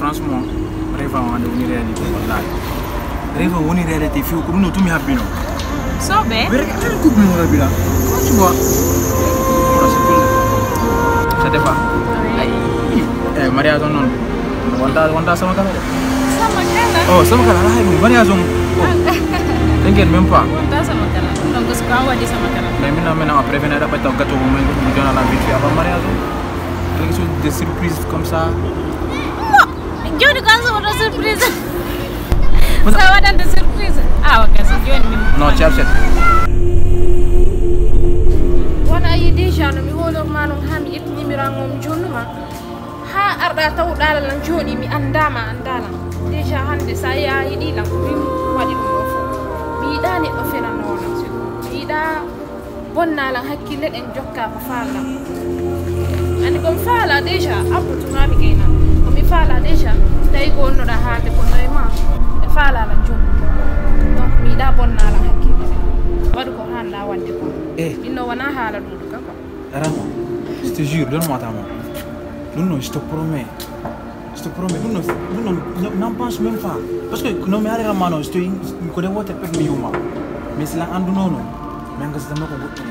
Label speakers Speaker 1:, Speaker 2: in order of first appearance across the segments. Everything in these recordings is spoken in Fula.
Speaker 1: franchement rêve on est une réalité wallahi rêve on est une réalité fi ko no tumi habbino
Speaker 2: so be
Speaker 1: mais tu coupe mon rabila tu vois ça te va mariage non wanda sama kala oh sama kala la hay mariage on t'inquiète même pas
Speaker 2: wanda sama kala donc ce qu'on va dire sama kala
Speaker 1: mais maintenant après venir après ton gâteau vous me donne la vie avant mariage quelque chose de surprise comme ça
Speaker 2: Johnny quand ça va surprise ça va dans de surprise ok c'est Johnny
Speaker 1: non tu as fait
Speaker 3: wana yi déjà no mi wolor manum ham yep numéro ngom jonnuma ha arda taw dala lan joni mi andala déjà hande sa ya yidi lan mi wadi dum fo mi dani o fena non mi da bonna lan hakkille den jokka ko faala ani kom faala déjà abutu ma mi kayna ko mi faala déjà tay ko no da haalde ko noyma e faala lan joni donc mi da bonna lan hakkille wadu ko handa wande ko inno wana hala dum ko
Speaker 1: Rama, je te jure, donne-moi ta main. Non, je te promets. N'en pense même pas. Parce que non, mais arrive à je te connais votre père miuma. Mais c'est là, non, mais que c'est un autre bout.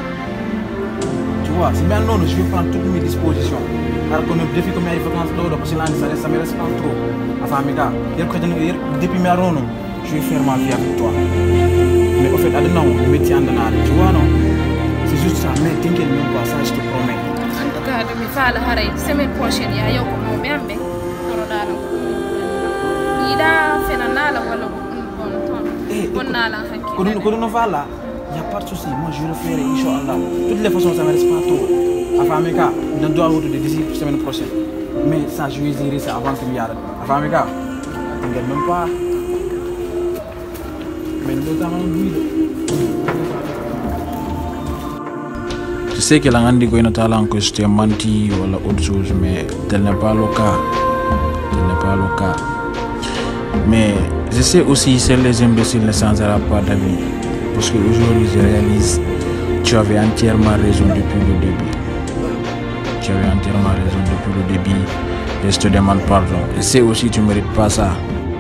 Speaker 1: Tu vois, c'est bien non, je vais prendre toutes mes dispositions. Alors que nous défi comme il faut qu'on parce que là, ça me reste pas trop. Enfin, amiga, depuis mes ronos, je vais faire ma vie avec toi. Mais au fait, non, le métier en donnant, tu vois, non? C'est juste ça, mais t'inquiète même pas, ça je te promets.
Speaker 3: En tout cas, je me fais la harée. Semaine prochaine, il y a un peu de bien, mais il y a fait un ala ou un bon ala.
Speaker 1: Quand on va là, il n'y a pas de souci. Moi, je vais le faire, Inch'Allah. De toutes les façons, ça ne me reste pas trop. Enfin, Amika, on doit avoir des décisions la semaine prochaine. Mais ça, je vais gérer ça avant que je y aille. Enfin, Amika, t'inquiète même pas. Mais nous avons Je sais que la grande goïne talent que je t'ai menti ou autre chose, mais tel n'est pas le cas. Mais je sais aussi que les imbéciles ne s'en seront pas d'avis. Parce qu'aujourd'hui, je réalise que tu avais entièrement raison depuis le début. Et je te demande pardon. Je sais aussi que tu ne mérites pas ça.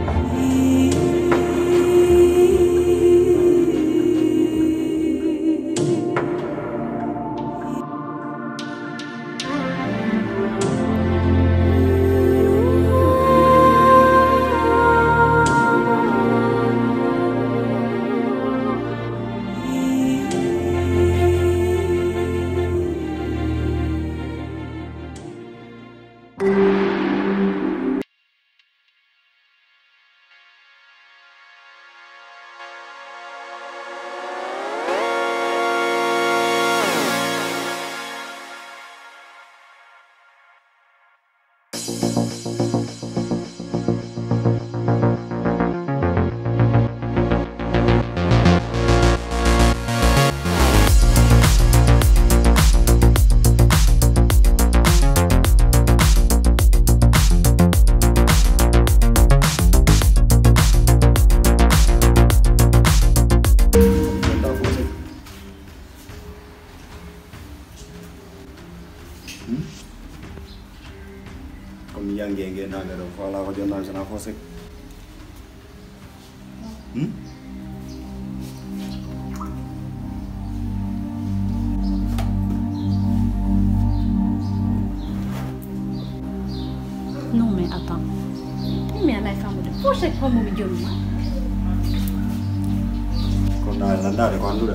Speaker 4: Comme yang geng naga do fala ko jonna sana fosek
Speaker 2: Non mais attends. Mais elle a fait un peu de chaque fois mon vidéo là.
Speaker 4: ko na landa de ko anduda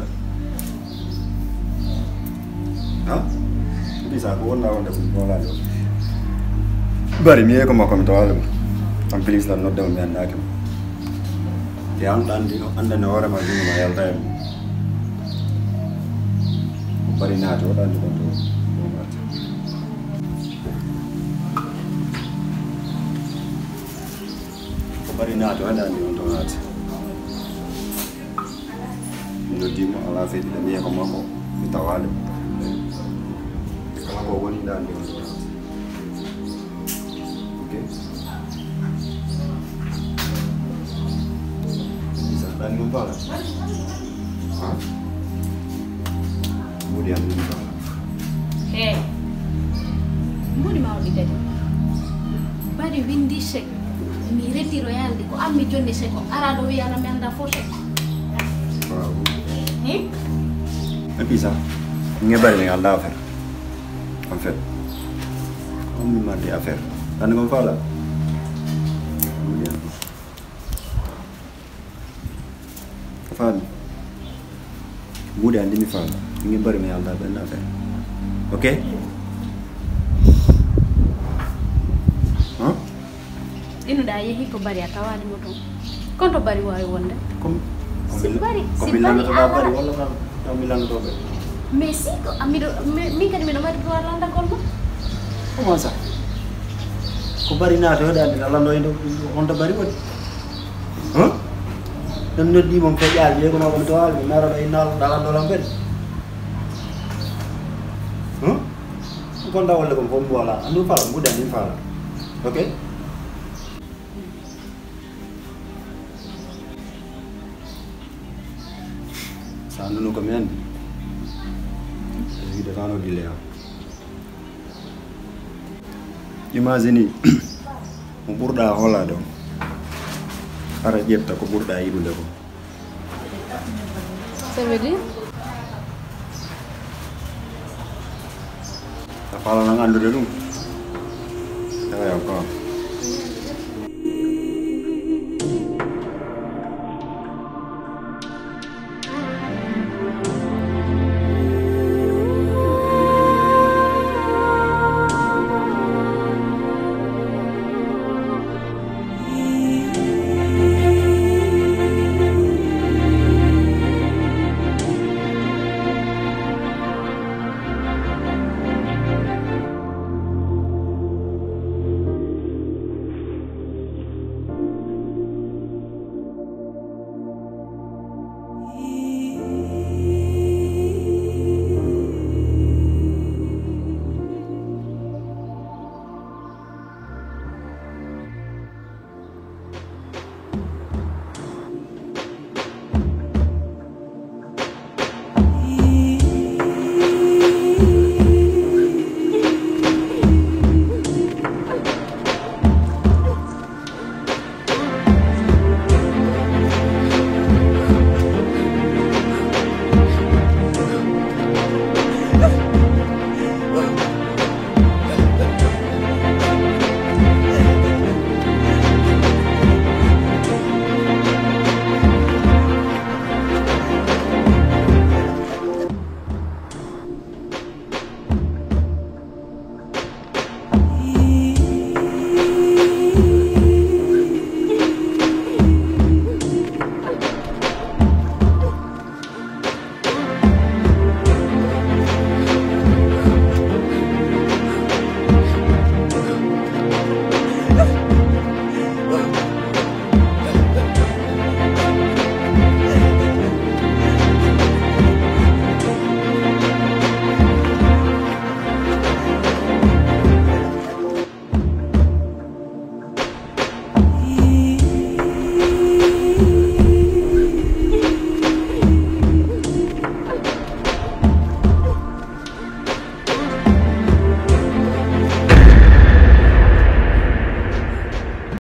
Speaker 4: ha bisa ko wonna wonde ko wala do bari mi ko makko mi tawal am please la nodda mi andake te am dandi no andane hore ma dum ma yalta em bari na to dandi ko to bari na to andani on to nati ndo dimo ala fe de mi ko makko mi tawale kala ko woni dandi on to dan lupa lah. Kemudian lupa.
Speaker 2: Mau di mana tadi? bari windi sek mi retiro yalde ko ammi jonni seko ara do yana mi anda fo sek
Speaker 4: waaw
Speaker 2: eh
Speaker 4: et puis ça nga bari nga la affaire en fait on m'a dit affaire dan nga fa la Fami muda ndimi fala nga bari nga la ben affaire ok hein
Speaker 2: inu da yehi ko bari atawadi moto konto bari wawi wonde
Speaker 4: comme
Speaker 2: si bari
Speaker 4: bari wala kan milano to be
Speaker 2: mais si ko amido mi kadi mi no mari ko landa kolmo
Speaker 4: comment ça ko bari na to da lando indo on to bari woni hein dan noddi mom fe jaal yego ma ko to wal mi nara do inal dalando lambe hein ko ndawal ko fo mbola andu fala muda ni fala ok Sandu ko men di defano di lea imagine mo burda hola do ara jetta ko burda yidude ko
Speaker 2: ça veut dire
Speaker 4: ta fala nang andude dum ya ko